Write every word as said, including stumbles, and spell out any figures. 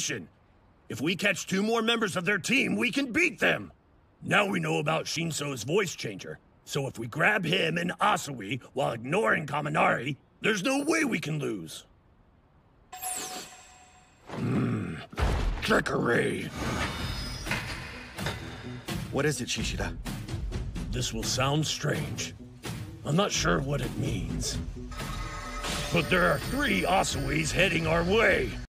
information. If we catch two more members of their team, we can beat them. Now we know about Shinso's voice changer. So if we grab him and Asui while ignoring Kaminari, there's no way we can lose. Hmm. Trickery. What is it, Shishida? This will sound strange. I'm not sure what it means. But there are three Asuis heading our way.